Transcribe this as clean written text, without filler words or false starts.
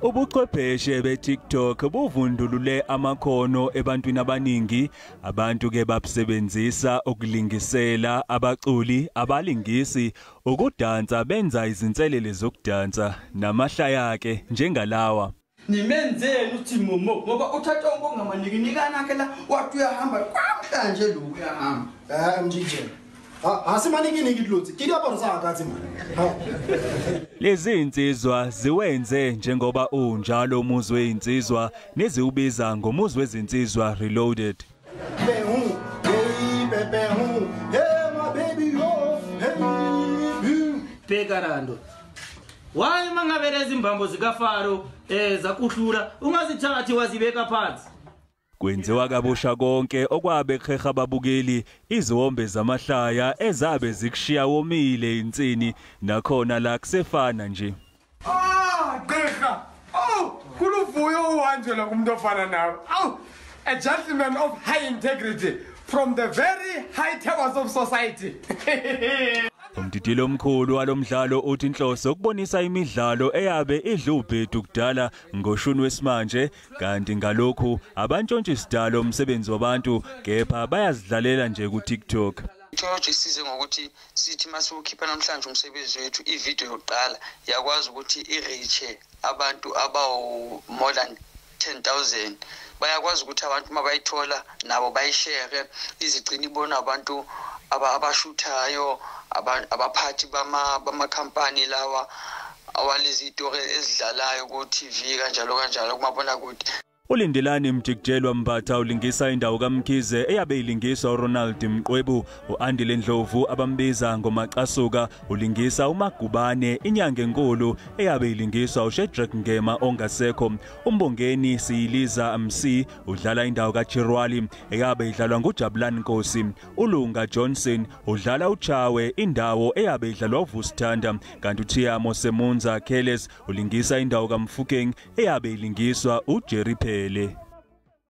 Ubuchwepheshe be-TikTok buvundulule amakhono ebantwini abaningi. Abantu ke babusebenzisa ukulingisela, abaculi, abalingisi, ukudansa benza izinselele zokudansa namahlaya ke njengalawa. Nimenzeni uthi Momo ngoba uthatha ongamaniki nikana ke la wathi uyahamba kwamhla nje lo uyahamba. Mjije. Asimaniki nikidlutsi. Kidapho sakathi manje. Lezi insizwa ziwenze njengoba unjalo umuzi weinsizwa neziubiza ngomuzi wezinsizwa Reloaded. Hey my baby oh, hey. Pekarando. Why mangavere zimbambo zikafaro zakuhlula ungazithathi wazibeka phansi. Kwenziwa kabusha konke okwabe kheha babukeli izihombe zamahlaya ezabe zikushiya womile insini nakhona la kusefana nje. Gqirha. Kuluvuyo uhanjela kumuntu ofana nawe. A gentleman of high integrity from the very high tables of society. Umdidilo omkhulu walomdlalo uthi inhloso ukubonisa imidlalo eyabe idlubhedu kudala ngoshuni wesimanje kanti ngalokhu abantshontshisidalo umsebenzi wabantu kepha bayazidlalela nje ku TikTok. George isize ngokuthi sithi masiukhipha namhlanje umsebenzi wethu ivideo yokuqala yakwazi ukuthi ireach abantu abawu more than 10,000 bayakwazi ukuthi abantu mabayithola nabo bayishare izigcina ibona abantu abashuthayo abaphathi bama company lawa awalezi itori ezidlalayo ku TV kanjalo kumabona kude. Ulindelani Mjikjelwa Mbatha ulingisa indawo kaMkhize eyabe ilingiswa uRonald Mqwebu, uAndile Ndlovu abambiza ngomaqasuka ulingisa uMagubane inyanga enkulu eyabe ilingiswa uShedrack Ngema ongasekho. Umbongeni Siyiliza MC udlala indawo kaChirwali eyabe idlalwa nguJabulani Nkosi. uLunga Johnson udlala uChawe indawo eyabe idlalwa uVusthanda kanti uThiyamo Semunza Keles ulingisa indawo kaMfukeng eyabe ilingiswa uJerry Phele.